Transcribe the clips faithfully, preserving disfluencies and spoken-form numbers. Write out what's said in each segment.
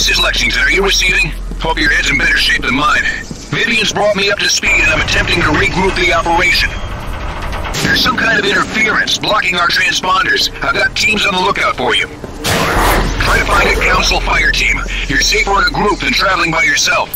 This is Lexington. Are you receiving? Hope your head's in better shape than mine. Vivian's brought me up to speed and I'm attempting to regroup the operation. There's some kind of interference blocking our transponders. I've got teams on the lookout for you. Try to find a council fire team. You're safer in a group than traveling by yourself.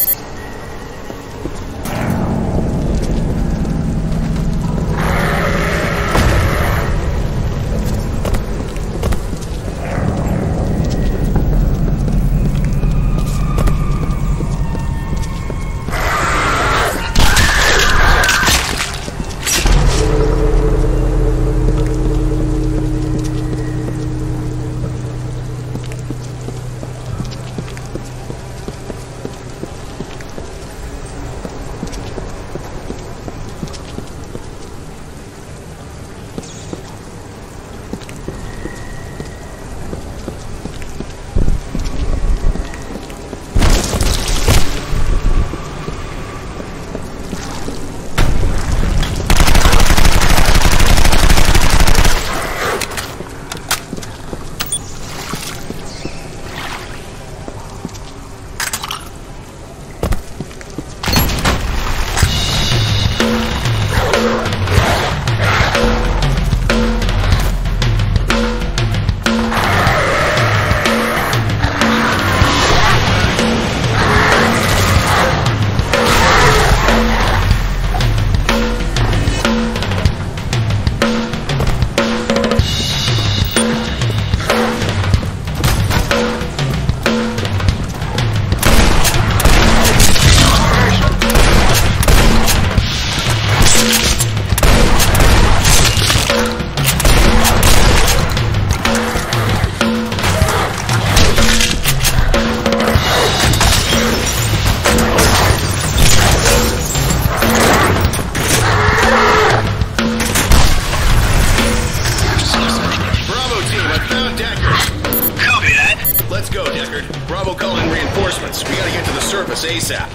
ASAP.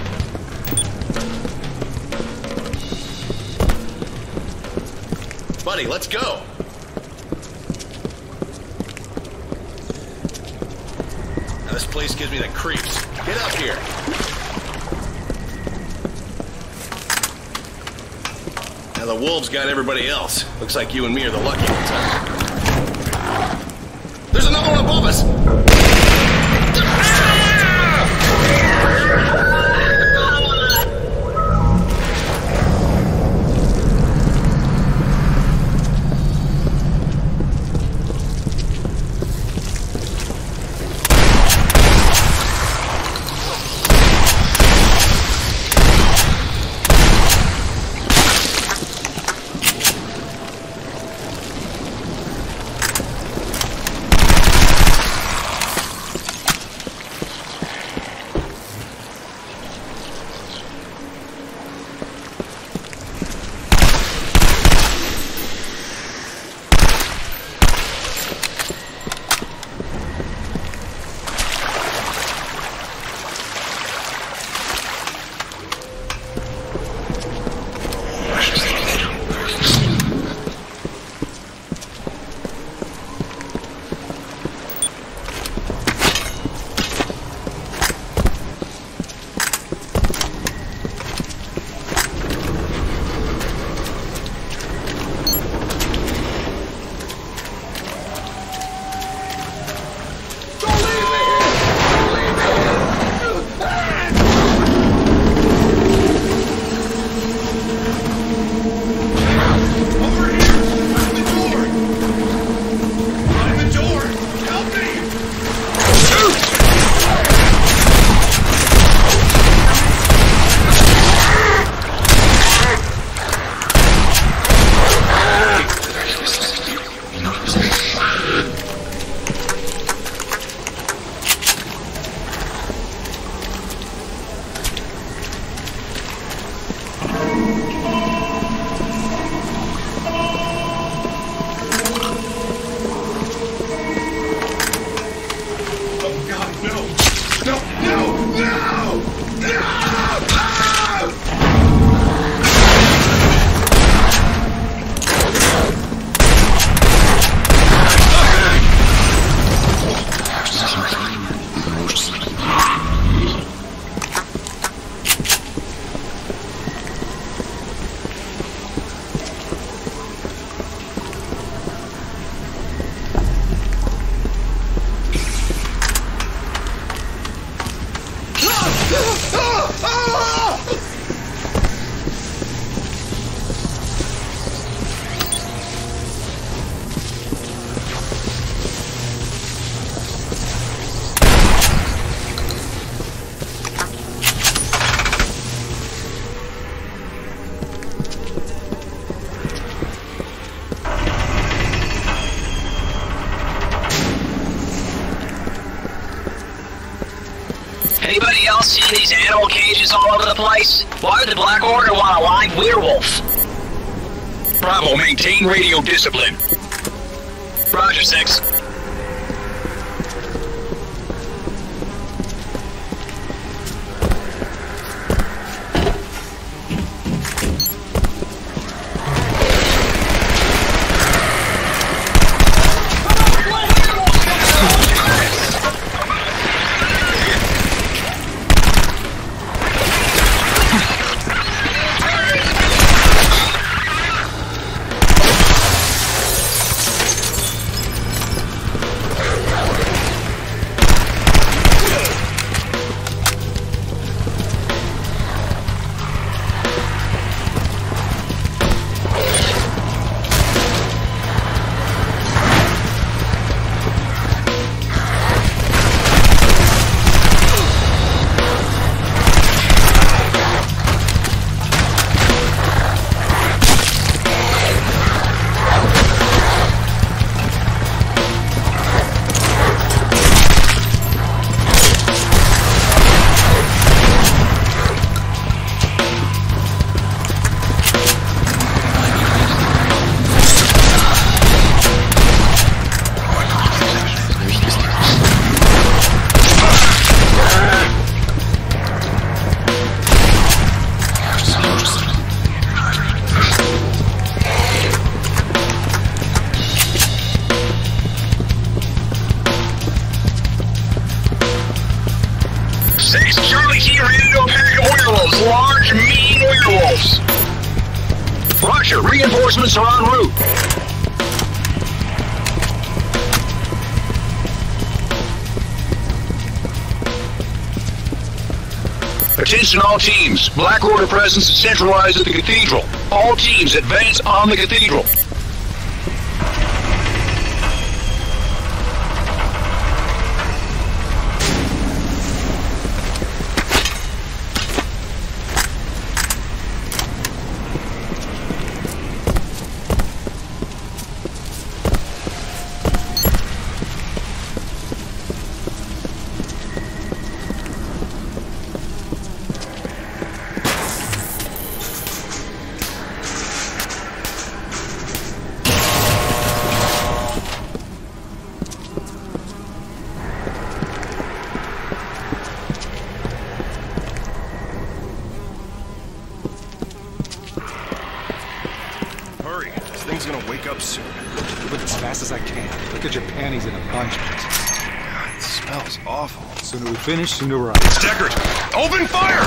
Buddy, let's go. Now this place gives me the creeps. Get up here. Now the wolves got everybody else. Looks like you and me are the lucky ones, huh? There's another one above us! Может, Anybody else see these animal cages all over the place? Why would the Black Order want a live werewolf? Bravo, maintain radio discipline. Roger, six. Six, Charlie here, ready to attack werewolves. Large, mean werewolves. Roger, reinforcements are en route. Attention all teams. Black Order presence is centralized at the Cathedral. All teams advance on the Cathedral. Thing's gonna wake up soon. Move it as fast as I can. Look at your panties in a bunch. God, it smells awful. Sooner we finish, sooner we're out. Deckard, open fire!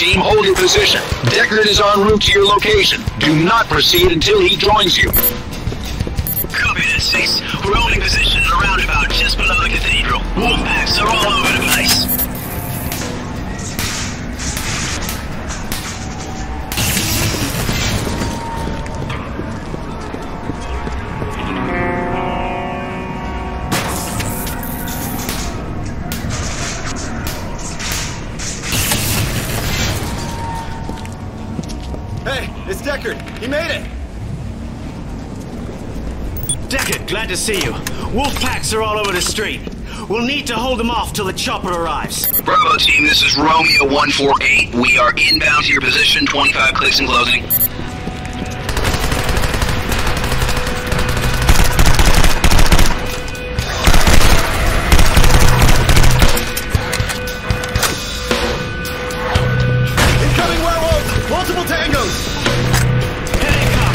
team, hold your position. Deckard is en route to your location. Do not proceed until he joins you. Copy that, six. We're holding position in a roundabout just below the cathedral. Wolfpacks are all over the place. Hey, it's Deckard. He made it. Deckard, glad to see you. Wolf packs are all over the street. We'll need to hold them off till the chopper arrives. Bravo team, this is Romeo one four eight. We are inbound to your position, twenty-five clicks and closing. Incoming werewolves! Multiple tangos! Here they come.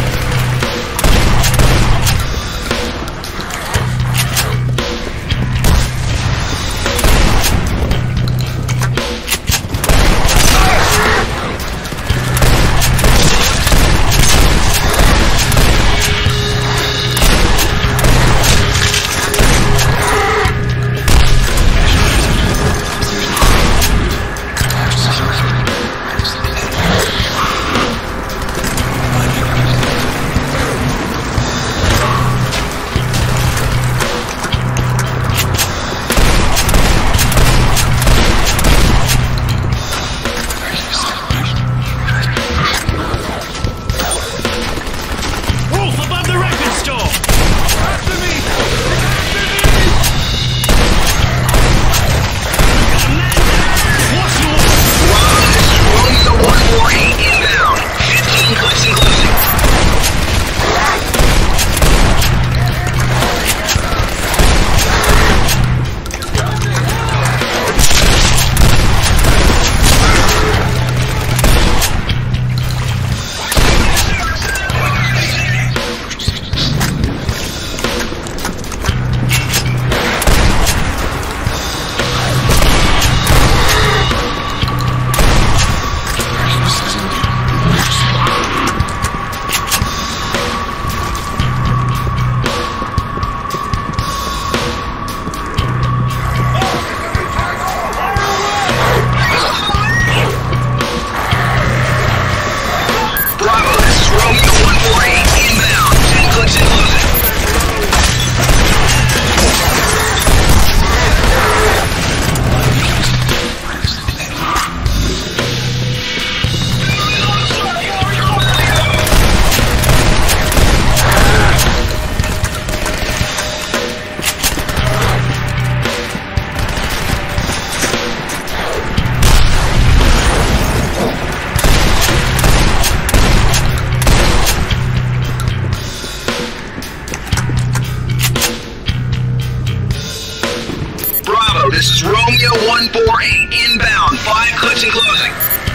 This is Romeo one four eight, inbound, five clicks and closing.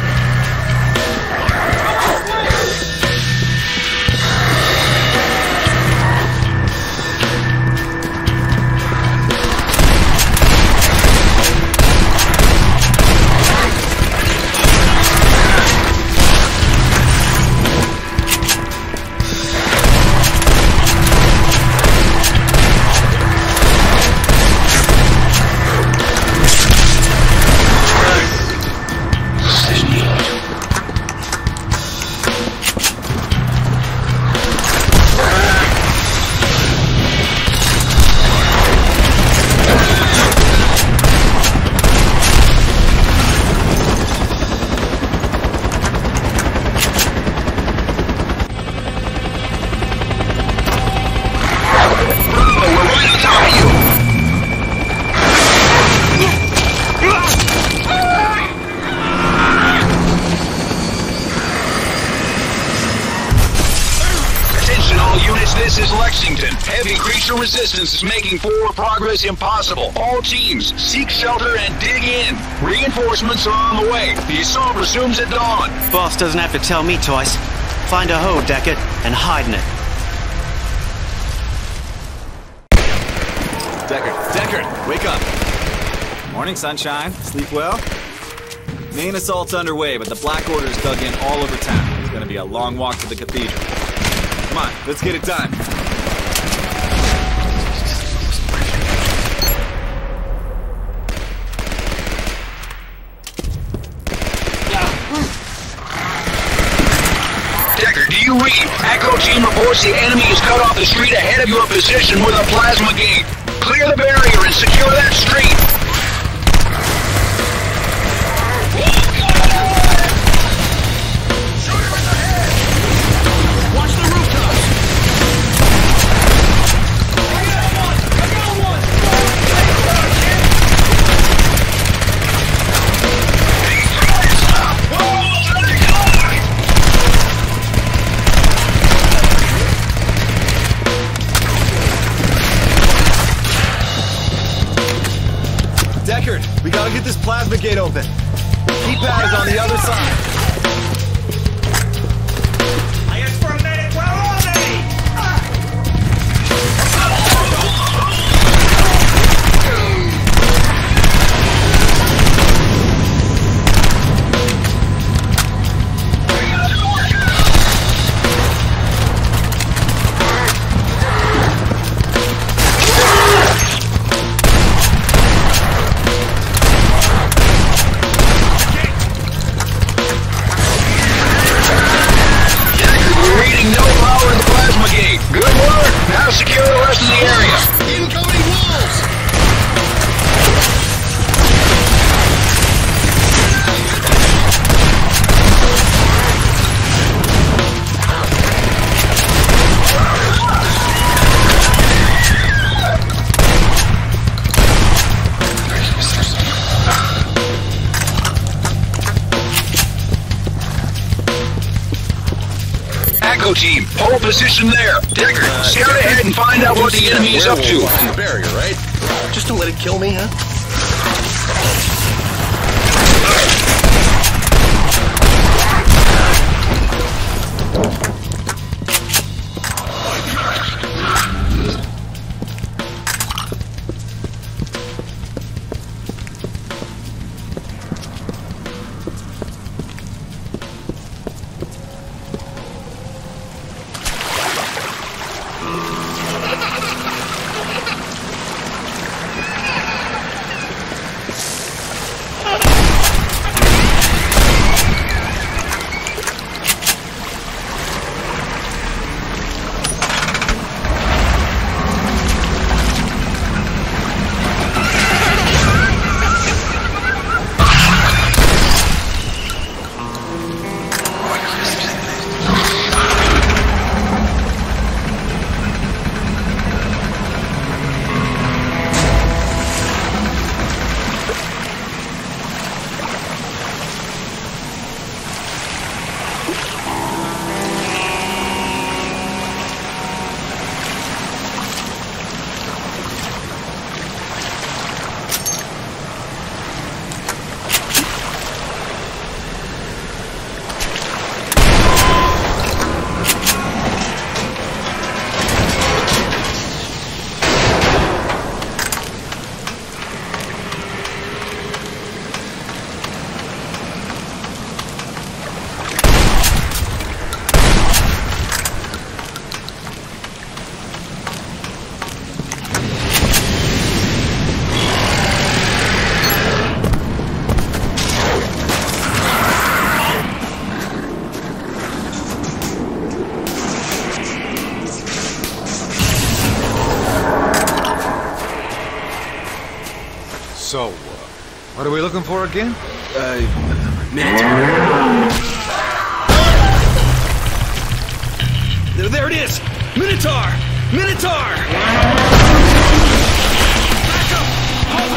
This is Lexington. Heavy creature resistance is making forward progress impossible. All teams, seek shelter and dig in. Reinforcements are on the way. The assault resumes at dawn. Boss doesn't have to tell me twice. Find a hole, Deckard, and hide in it. Deckard, Deckard, wake up. Morning, sunshine. Sleep well? Main assault's underway, but the Black Order's dug in all over town. It's gonna be a long walk to the cathedral. Come on, let's get it done. Decker, do you read? Echo team reports the enemy is cut off the street ahead of your position with a plasma gate. Clear the barrier and secure that street. Watch the rooftops! Deckard, we gotta get this plasma gate open. Keypad is on the other side. I asked for a medic, where are they? Secure the rest of the area. Incoming wolves! Echo team, hold position there. Deckard, uh, scout ahead and find out what the enemy is up to. In the barrier, right? Just to let it kill me, huh? So, uh, what are we looking for again? Uh, Minotaur. There, there it is! Minotaur! Minotaur! Back up! Hold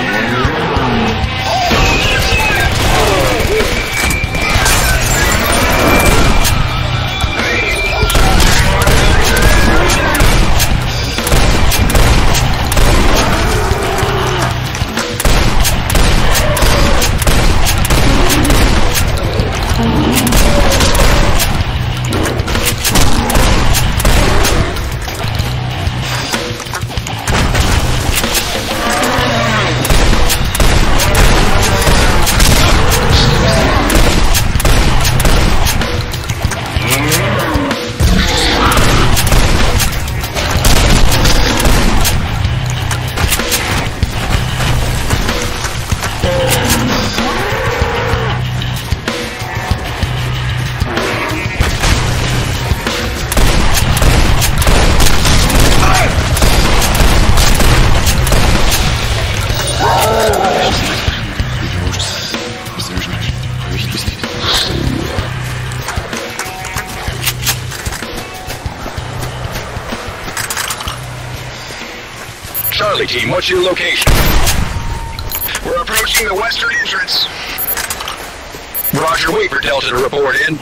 Charlie team, what's your location? We're approaching the western entrance. Roger, wait for Delta to report in.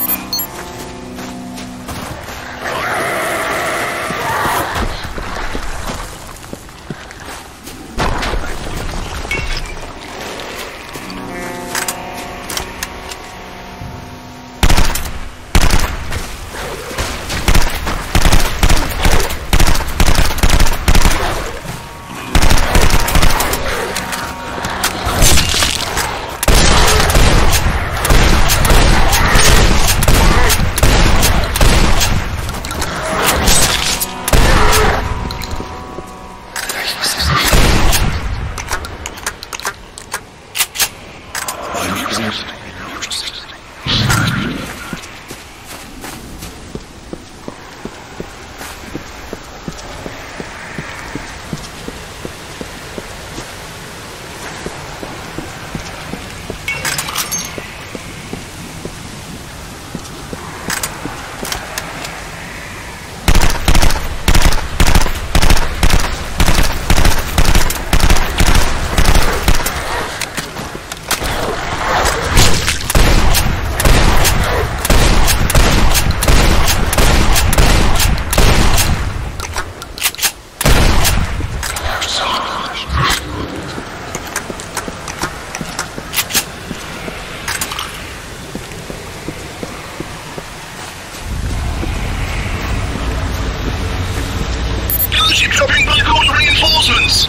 Dropping Black Order reinforcements!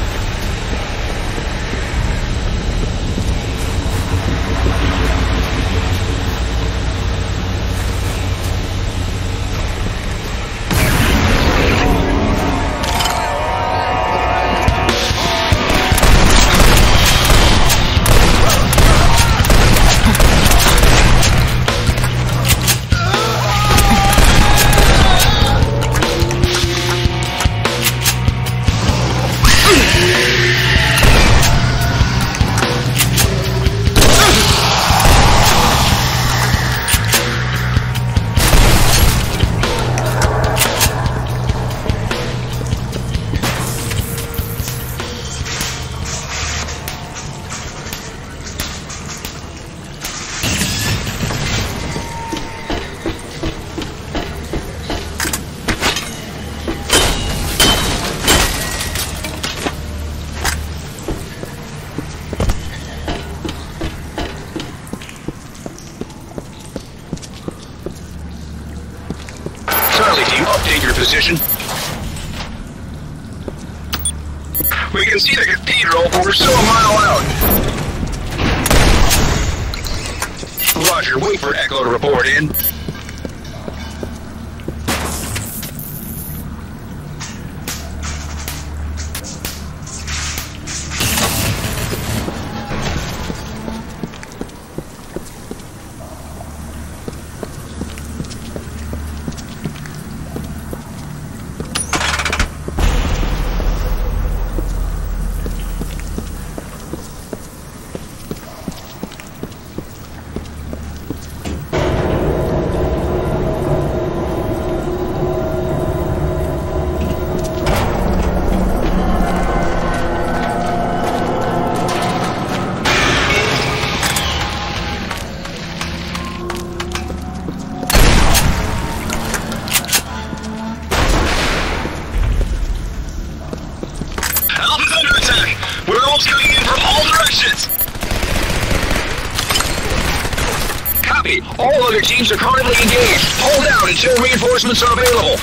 Charlie team, update your position. We can see the cathedral, but we're still a mile out. Roger, wait for Echo to report in. Werewolves coming in from all directions! Copy. All other teams are currently engaged. Hold out until reinforcements are available.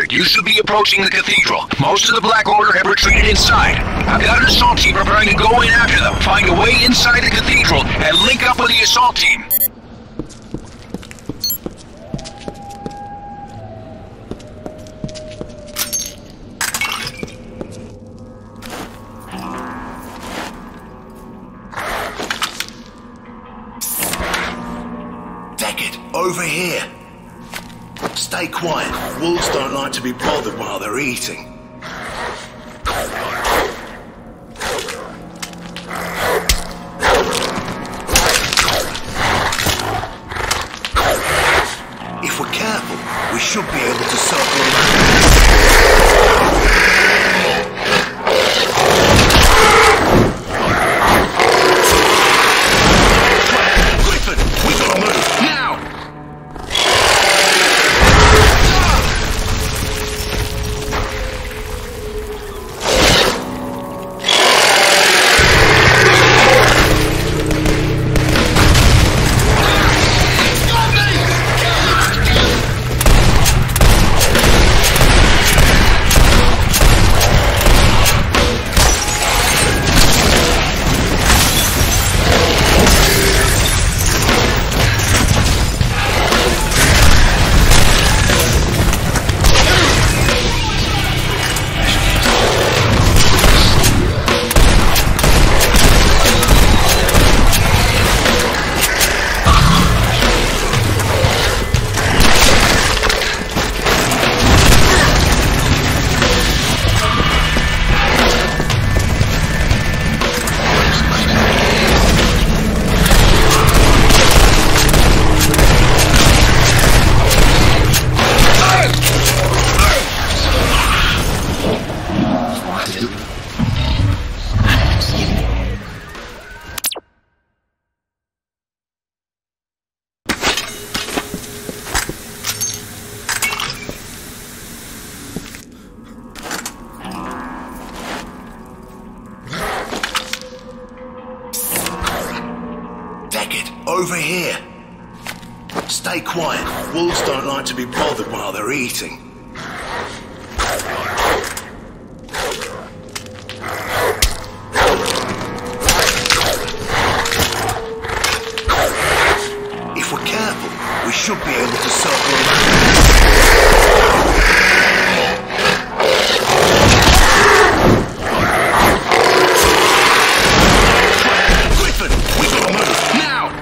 You should be approaching the cathedral. Most of the Black Order have retreated inside. I've got an assault team preparing to go in after them, find a way inside the cathedral, and link up with the assault team. Deckard, over here. Stay quiet. Wolves don't like to be bothered while they're eating. If we're careful, we should be able to circle around. Griffin, we gotta move, now! Over here. Stay quiet. Wolves don't like to be bothered while they're eating. If we're careful, we should be able to circle around. Griffin, we gotta move, now!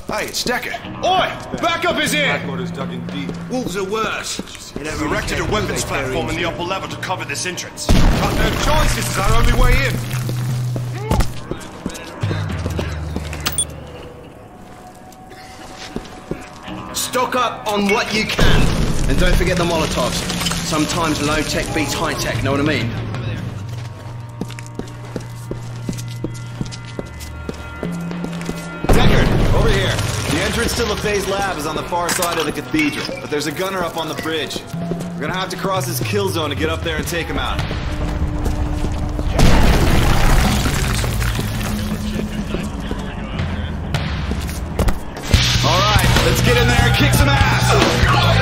Hey, it's Decker. Oi! Backup is here! Black Order's dug in deep. Wolves are worse. We've erected a weapons platform in the upper level to cover this entrance. Got no choice, this is our only way in. Stock up on what you can. And don't forget the Molotovs. Sometimes low-tech beats high-tech, know what I mean? Deckard, over here. The entrance to LaFay's lab is on the far side of the cathedral, but there's a gunner up on the bridge. We're gonna have to cross his kill zone to get up there and take him out. All right, let's get in there and kick some ass!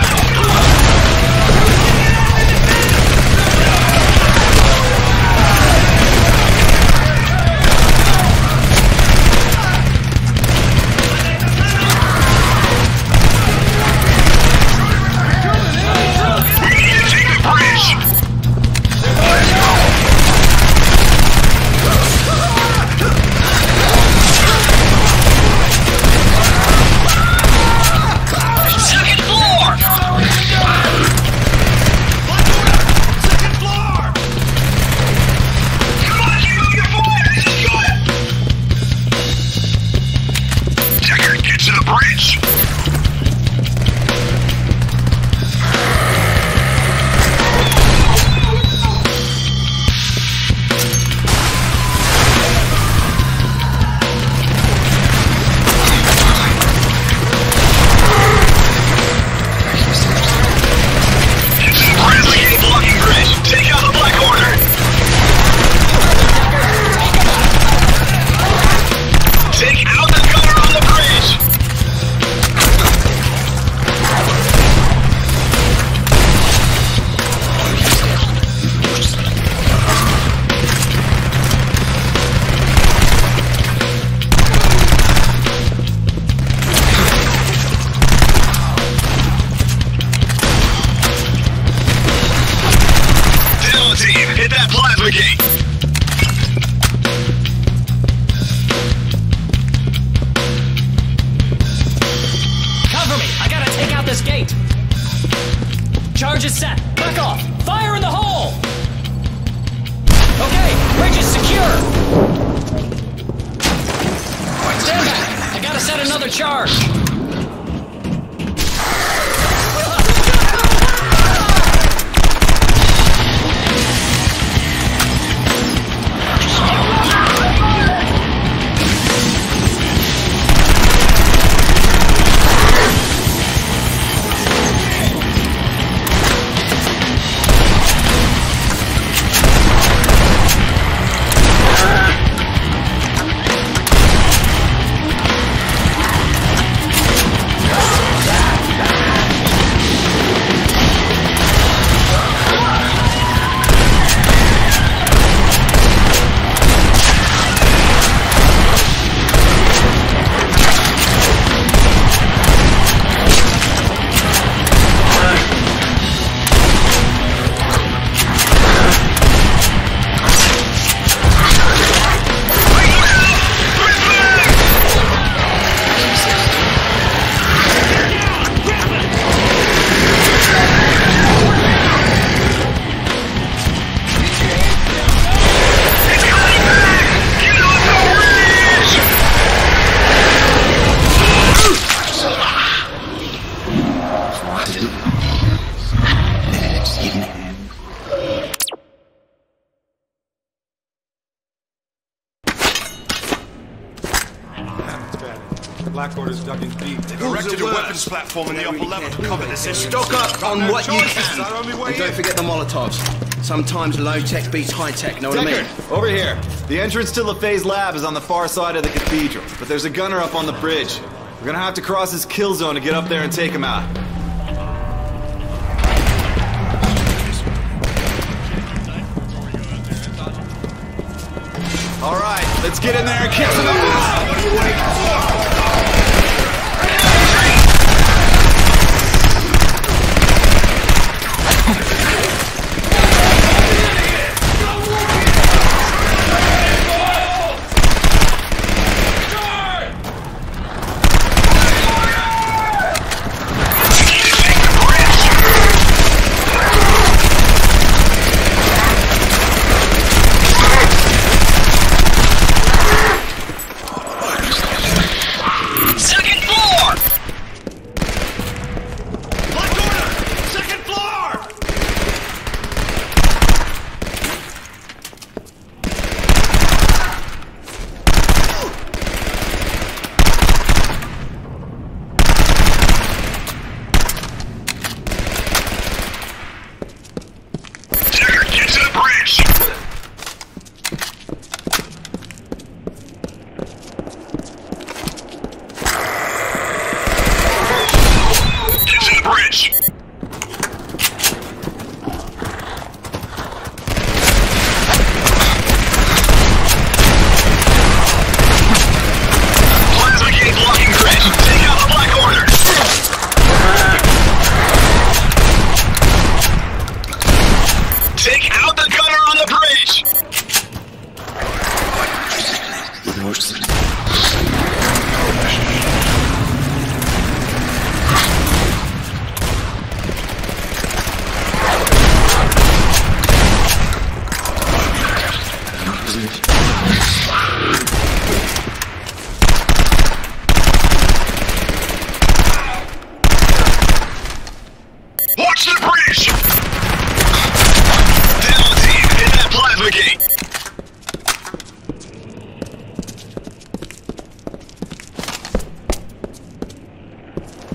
Charge is set. Back off. Fire in the hole! Okay, bridge is secure. Stand back. I gotta set another charge. Black Order's dug in deep. They've erected a weapons platform in the upper level to cover this entrance. Stock up on what you can. And don't forget the Molotovs. Sometimes low-tech beats high-tech, know what I mean? Deckard, over here. The entrance to LaFay's lab is on the far side of the cathedral, but there's a gunner up on the bridge. We're gonna have to cross his kill zone to get up there and take him out. All right, let's get in there and kick some ass! What are you waiting for?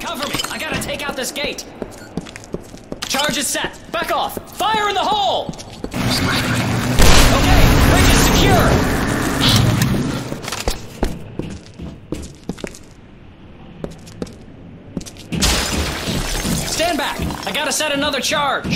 Cover me! I gotta take out this gate! Charge is set! Back off! Fire in the hole! Okay, bridge is secure! Stand back! I gotta set another charge!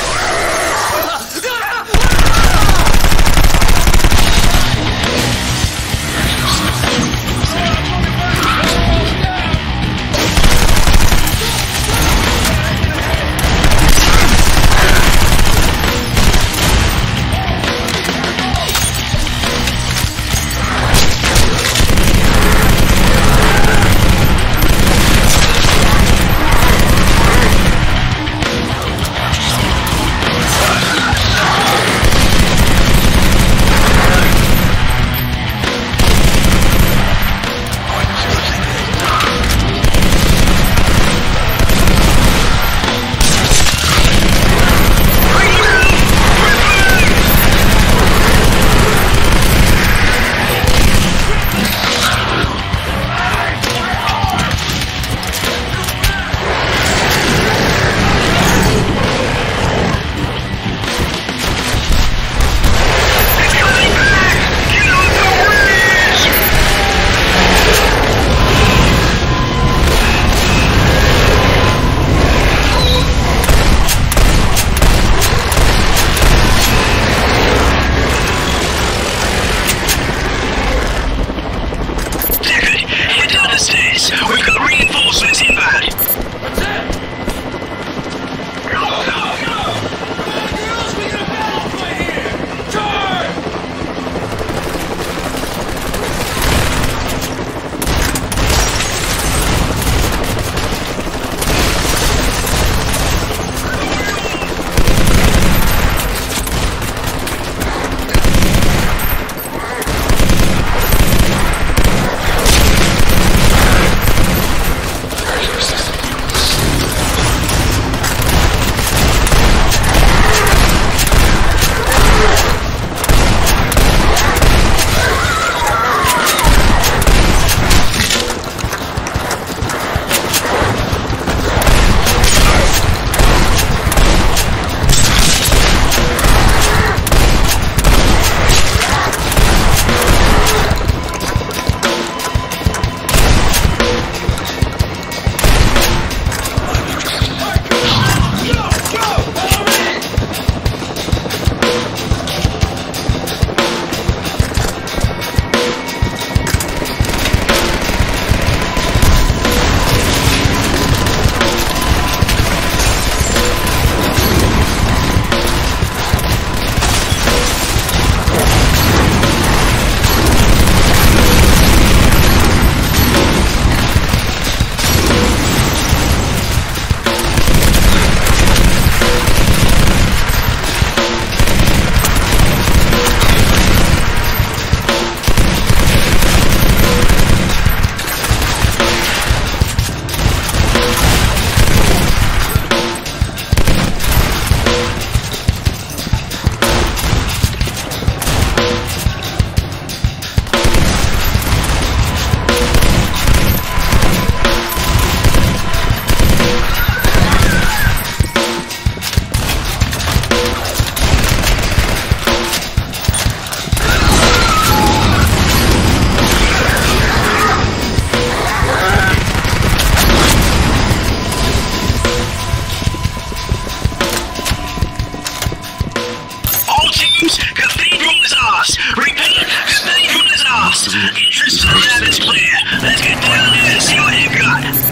Entrance to the lab is clear. Let's get down there and see what you got.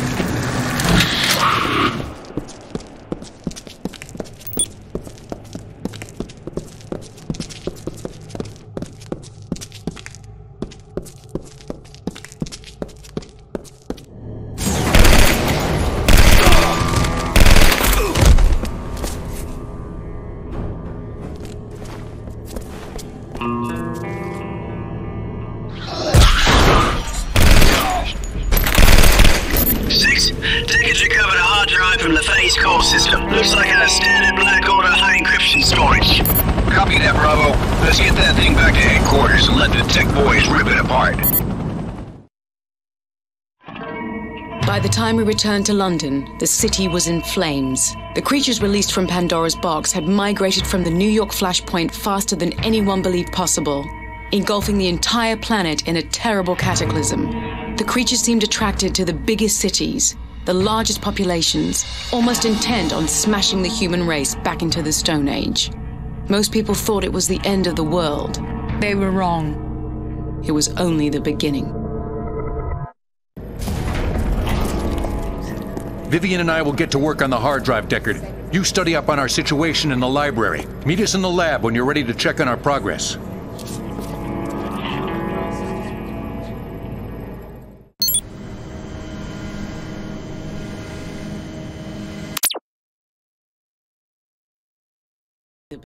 Six, tickets recovered a hard drive from the Phase core system. Looks like a standard Black Order high encryption storage. Copy that, Bravo. Let's get that thing back to headquarters and let the tech boys rip it apart. By the time we returned to London, the city was in flames. The creatures released from Pandora's box had migrated from the New York flashpoint faster than anyone believed possible, engulfing the entire planet in a terrible cataclysm. The creatures seemed attracted to the biggest cities, the largest populations, almost intent on smashing the human race back into the Stone Age. Most people thought it was the end of the world. They were wrong. It was only the beginning. Vivian and I will get to work on the hard drive, Deckard. You study up on our situation in the library. Meet us in the lab when you're ready to check on our progress.